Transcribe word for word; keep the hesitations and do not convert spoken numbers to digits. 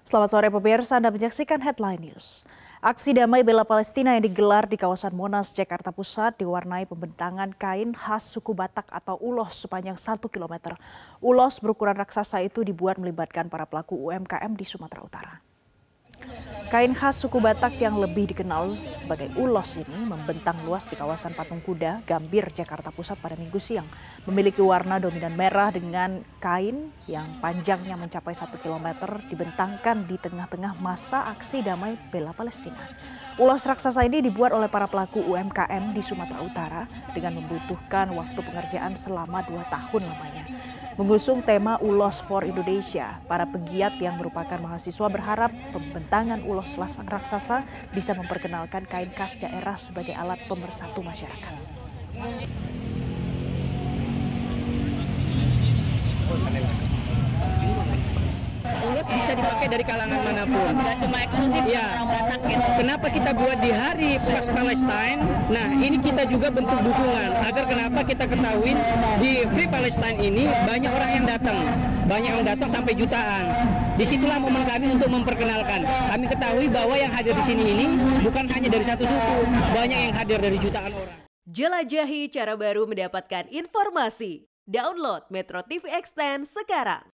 Selamat sore pemirsa, Anda menyaksikan Headline News. Aksi damai bela Palestina yang digelar di kawasan Monas, Jakarta Pusat diwarnai pembentangan kain khas suku Batak atau ulos sepanjang satu kilometer. Ulos berukuran raksasa itu dibuat melibatkan para pelaku U M K M di Sumatera Utara. Kain khas suku Batak yang lebih dikenal sebagai ulos ini membentang luas di kawasan Patung Kuda, Gambir, Jakarta Pusat pada Minggu siang. Memiliki warna dominan merah dengan kain yang panjangnya mencapai satu kilometer dibentangkan di tengah-tengah masa aksi damai bela Palestina. Ulos raksasa ini dibuat oleh para pelaku U M K M di Sumatera Utara dengan membutuhkan waktu pengerjaan selama dua tahun lamanya. Mengusung tema Ulos for Indonesia, para pegiat yang merupakan mahasiswa berharap pembentangan ulos raksasa bisa memperkenalkan kain khas daerah sebagai alat pemersatu masyarakat. Ulos bisa dipakai dari kalangan manapun. Nggak cuma eksklusif ya. orang Batak gitu. Kenapa kita buat di hari Pas Palestine? Nah, ini kita juga bentuk dukungan agar kenapa kita ketahui di Free Palestine ini banyak orang yang datang, banyak yang datang sampai jutaan. Disitulah momen kami untuk memperkenalkan. Kami ketahui bahwa yang hadir di sini ini bukan hanya dari satu suku, banyak yang hadir dari jutaan orang. Jelajahi cara baru mendapatkan informasi. Download Metro T V Extend sekarang.